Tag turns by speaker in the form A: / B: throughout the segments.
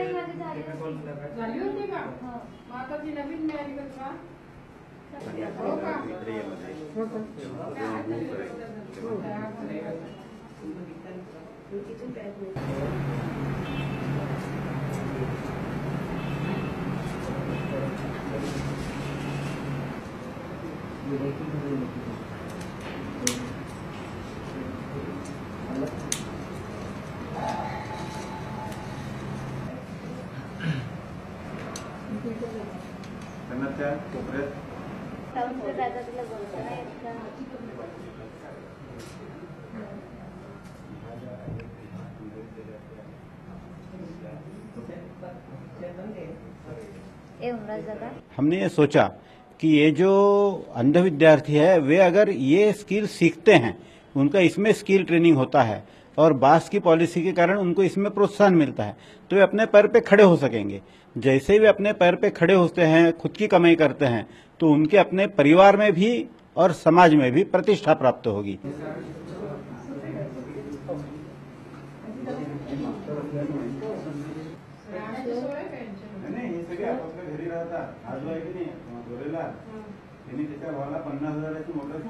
A: झाली होती का? मग आता ती नवीन मिळाली का? हो का?
B: त्या कोपऱ्यात
C: काउंटर राजा तुला बोलतो ना इतका
D: हमने ये सोचा कि ये जो अंध विद्यार्थी है वे अगर ये स्किल सीखते हैं, उनका इसमें स्किल ट्रेनिंग होता है और बास की पॉलिसी के कारण उनको इसमें प्रोत्साहन मिलता है, तो वे अपने पैर पे खड़े हो सकेंगे। जैसे ही वे अपने पैर पे खड़े होते हैं, खुद की कमाई करते हैं, तो उनके अपने परिवार में भी और समाज में भी प्रतिष्ठा प्राप्त होगी। घरी राहतात आज आहे की नाही गोरेला त्यांनी त्याच्या भावाला 50,000ची मोटर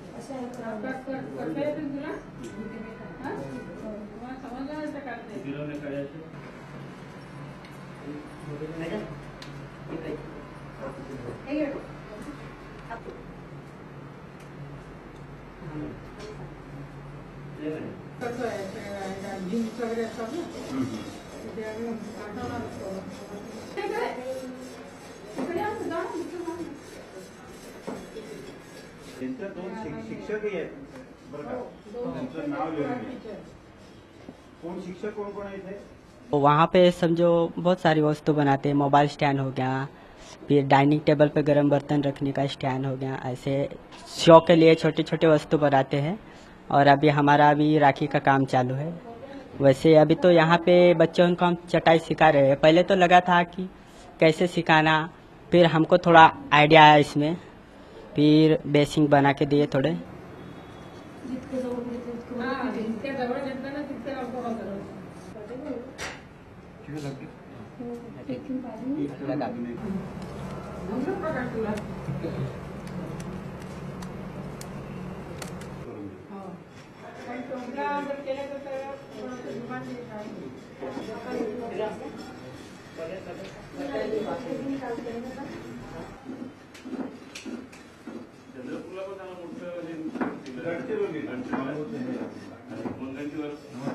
D: त्यांच्या दोन शिक्षकही आहेत बरं का, त्यांचं नाव लिहून घ्या। कोण शिक्षक कोण कोण आहे इथे?
E: वहाँ पे समझो बहुत सारी वस्तु बनाते हैं, मोबाइल स्टैंड हो गया, फिर डाइनिंग टेबल पे गर्म बर्तन रखने का स्टैंड हो गया, ऐसे शो के लिए छोटे छोटे वस्तु बनाते हैं। और अभी हमारा अभी राखी का काम चालू है। वैसे अभी तो यहाँ पे बच्चों को हम चटाई सिखा रहे हैं। पहले तो लगा था कि कैसे सिखाना, फिर हमको थोड़ा आइडिया आया इसमें, फिर बेसिंग बना के दिए थोड़े।
B: चंद्रपूरला पण मोठं